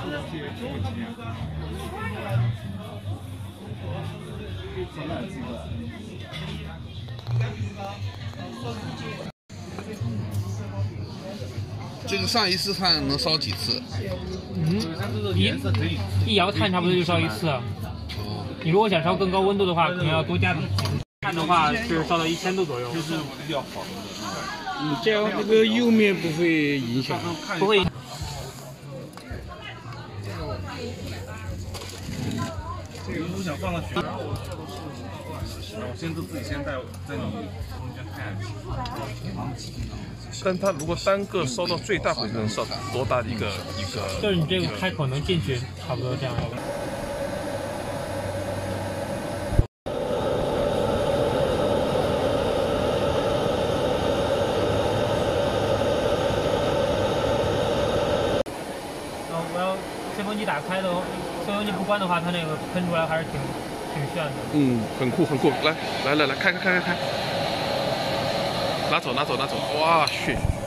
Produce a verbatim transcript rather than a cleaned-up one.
这个上一次炭能烧几次？ 嗯，一一窑炭差不多就烧一次。哦。你如果想烧更高温度的话，可能要多加点。炭的话是烧到一千度左右。就是比较好的。 嗯，这样这个釉面不会影响。 不会。 这个我想放到群。然后先自自己先在在你中间看下去。但它如果单个烧到最大会能烧多大的一个一个？ 就是你这个开口能进去，差不多这样一个。嗯，我要吹风机打开的话，吹风机不关的话，它那个喷出来还是挺挺炫的。 嗯，很酷很酷，来来来来，开开开开开。拿走拿走拿走！哇去！